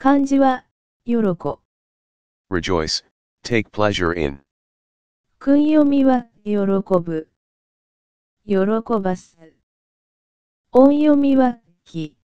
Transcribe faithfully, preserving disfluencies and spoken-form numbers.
漢字は、喜。 rejoice, take pleasure in. 訓読みは、喜ぶ。喜ばす。音読みは、き。